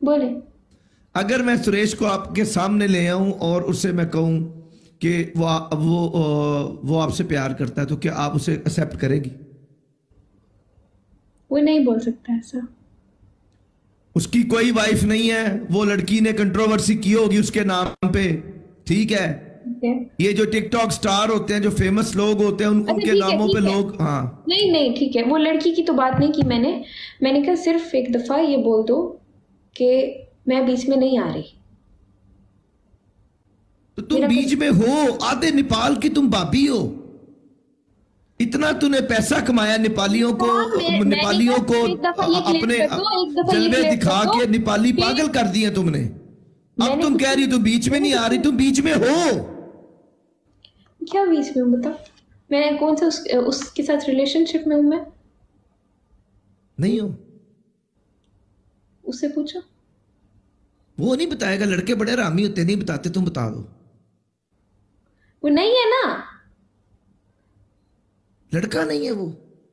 बोले। अगर मैं सुरेश को आपके सामने ले आऊं और उससे मैं कहूं कि वो आपसे प्यार करता है, तो क्या आप उसे एक्सेप्ट करेगी? वो नहीं बोल सकता ऐसा। उसकी कोई वाइफ नहीं है, वो लड़की ने कंट्रोवर्सी की होगी उसके नाम पे, ठीक है? ठीक है। ये जो टिकटॉक स्टार होते हैं, जो फेमस लोग होते हैं, अच्छा उनके ठीक है नामों पे ठीक है। लोग, हाँ। नहीं नहीं ठीक है, वो लड़की की तो बात नहीं की मैंने कहा सिर्फ एक दफा ये बोल दो कि मैं बीच में नहीं आ रही। तो तुम मेरा बीच में हो, आधे नेपाल की तुम भाभी हो। इतना तूने पैसा कमाया नेपालियों को, मैंने नेपालियों कहा को एक दफा ये क्लियर अपने कर दो, एक दफा ये जलवे क्लियर कर दिखा दो के नेपाली कि पागल कर दिए तुमने। अब मैंने तुम कुछ कह रही हो तुम बीच में नहीं आ रही, तुम बीच में हो। क्या बीच में हूँ बताओ? मैं कौन सा उसके साथ रिलेशनशिप में हूँ? मैं नहीं हो। उससे पूछो। वो नहीं बताएगा, लड़के बड़े हरामी होते, नहीं बताते, तुम बता दो। वो नहीं है ना। लड़का नहीं है वो।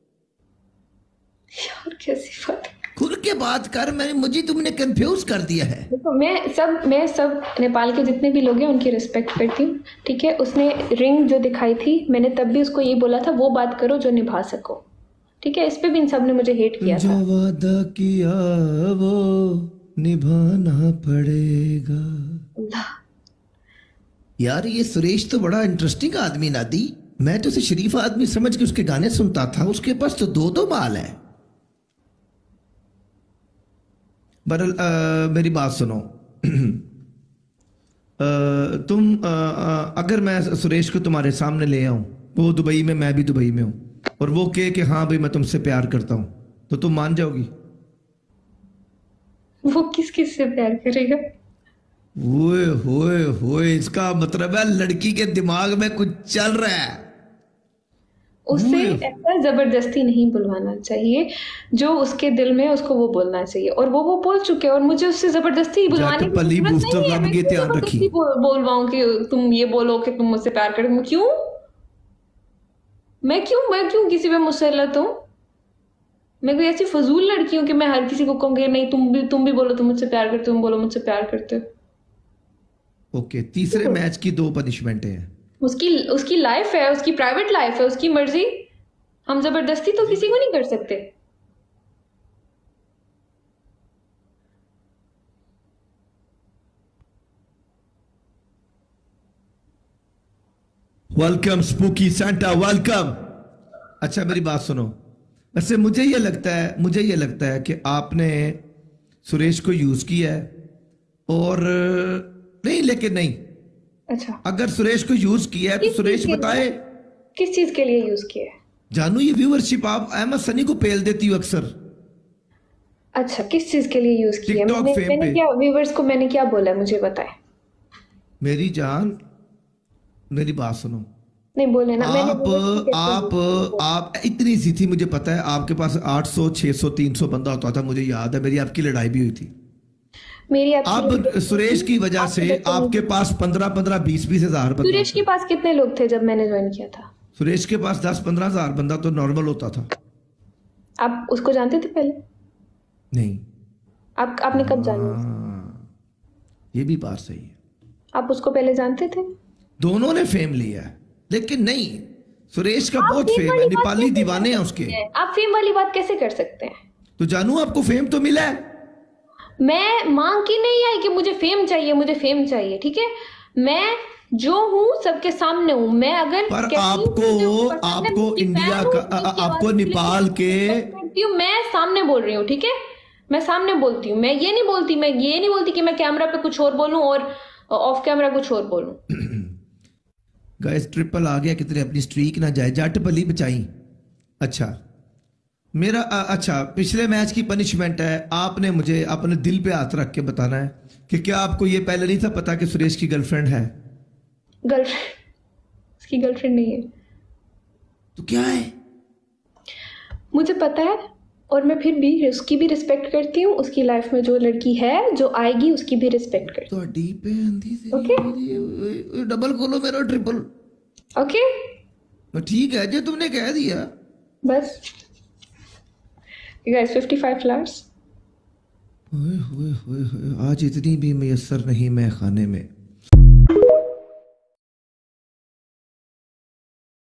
यार कैसी बात है। खुल के बात कर, मुझे तुमने कंफ्यूज कर दिया है। देखो मैं सब नेपाल के जितने भी लोग हैं उनकी रिस्पेक्ट करती हूँ, ठीक है? उसने रिंग जो दिखाई थी, मैंने तब भी उसको ये बोला था वो बात करो जो निभा सको, ठीक है? इस पे भी इन सब ने मुझे हेट किया जो था। वादा किया वो निभाना पड़ेगा। अल्लाह। यार ये सुरेश तो बड़ा इंटरेस्टिंग आदमी नादी। मैं तो उसे शरीफ आदमी समझ के उसके गाने सुनता था, उसके पास तो दो दो माल है। बरल मेरी बात सुनो। अगर मैं सुरेश को तुम्हारे सामने ले आऊं, वो दुबई में, मैं भी दुबई में हूं, और वो कहे कि हाँ भाई मैं तुमसे प्यार करता हूं, तो तुम मान जाओगी? वो किस किस से प्यार करेगा? ओए होए होए, इसका मतलब है लड़की के दिमाग में कुछ चल रहा है। उससे ओए, ऐसा जबरदस्ती नहीं बुलवाना चाहिए, जो उसके दिल में है उसको वो बोलना चाहिए, और वो बोल चुके हैं, और मुझे उससे जबरदस्ती जट बुलवाने की पली जरूरत बूस्टर नहीं है। रब मैं के क्यों ध्यान रखी। जबरदस्ती बोलवाऊं कि तुम ये बोलो कि तुम मुझसे प्यार करो? मैं क्यों किसी पे मुसल्लत हूँ? मैं कोई ऐसी फजूल लड़की हूँ कि मैं हर किसी को कहूंगी नहीं तुम भी बोलो तुम मुझसे प्यार करते हो, तुम बोलो मुझसे प्यार करते हो। ओके, तीसरे मैच की दो पनिशमेंट हैं। उसकी लाइफ है, उसकी प्राइवेट लाइफ है, उसकी मर्जी। हम जबरदस्ती तो किसी को नहीं कर सकते। Welcome spooky Santa, welcome. अच्छा मेरी बात सुनो। वैसे मुझे ये लगता है कि आपने सुरेश को यूज किया है, और नहीं, लेकिन नहीं, अच्छा, अगर सुरेश को यूज किया है तो किस चीज सुरेश के लिए? बताए। किस चीज के लिए यूज किया है? जानू, ये व्यूअरशिप आप अहमद सनी को पेल देती हो अक्सर अच्छा, किस चीज के लिए यूज किया? टिकटॉक फेम मैंने पे। क्या व्यूवर्स को मैंने क्या बोला, मुझे बताए। मेरी जान, मेरी बात सुनो। नहीं बोले ना, मैंने आप viewers को कैसे आप use किया? आप इतनी सी थी, मुझे पता है आपके पास 800 600 300 बंदा होता था, मुझे याद है, मेरी आपकी लड़ाई भी हुई थी। मेरी आपकी अब लड़ाई सुरेश थी, की वजह आपके से बच्चे नहीं आपके थे। पास 15-15 20-20 हजार बंदा सुरेश के होता है। पास कितने लोग थे जब मैंने ज्वाइन किया था? सुरेश के पास 10-15 हजार बंदा तो नॉर्मल होता था। आप उसको जानते थे पहले? नहीं। आपने कब जाना? हाँ, ये भी बात सही है। आप उसको पहले जानते थे? दोनों ने फेम लिया है, लेकिन नहीं, सुरेश का आप बहुत फेम फेम है, वाली बात नेपाली कैसे दीवाने कर हैं सकते उसके। हैं? आप फेम वाली बात कैसे कर सकते हैं? तो जानू, आपको फेम तो मिला है। मैं मांग के नहीं आई कि मुझे फेम चाहिए, ठीक है? मैं जो हूँ सबके सामने हूँ। मैं अगर पर कहती हूँ कि मुझे वो पसंद है, मैं आपको उसकी इंडिया fan हूँ, का, उसकी आवाज आपको के लिए नेपाल के, respect करती हूँ, मैं सामने बोल रही हूँ, ठीक है? मैं सामने बोलती हूँ, मैं ये नहीं बोलती कि मैं कैमरा पे कुछ और बोलूँ और ऑफ कैमरा कुछ और बोलूँ। गाइस ट्रिपल आ गया, कितने अपनी स्ट्रीक ना जाए, जट पली बचाई। अच्छा मेरा अच्छा, पिछले मैच की पनिशमेंट है, आपने मुझे अपने दिल पे हाथ रख के बताना है कि क्या आपको ये पहले नहीं था पता कि सुरेश की गर्लफ्रेंड है? गर्लफ्रेंड? उसकी गर्लफ्रेंड नहीं है। तो क्या है? मुझे पता है, और मैं फिर भी उसकी भी रिस्पेक्ट करती हूँ। उसकी लाइफ में जो लड़की है, जो आएगी, उसकी भी रिस्पेक्ट करती तो डी पे अंधी से ओके? डबल खोलो मेरा ट्रिपल। ओके, तो ठीक है जो तुमने कह दिया। बस। You guys, 55 flowers. ओए होए होए होए, आज इतनी भी मैसर नहीं मैं खाने में।